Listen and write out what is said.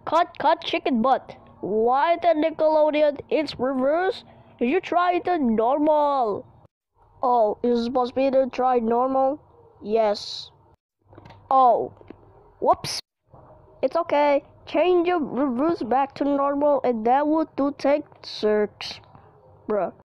Cut chicken butt. Why the Nickelodeon? It's reverse. You try the normal. Oh, is it supposed to be to try normal? Yes. Oh, whoops. It's okay. Change your reverse back to normal and that would do take search. Bruh.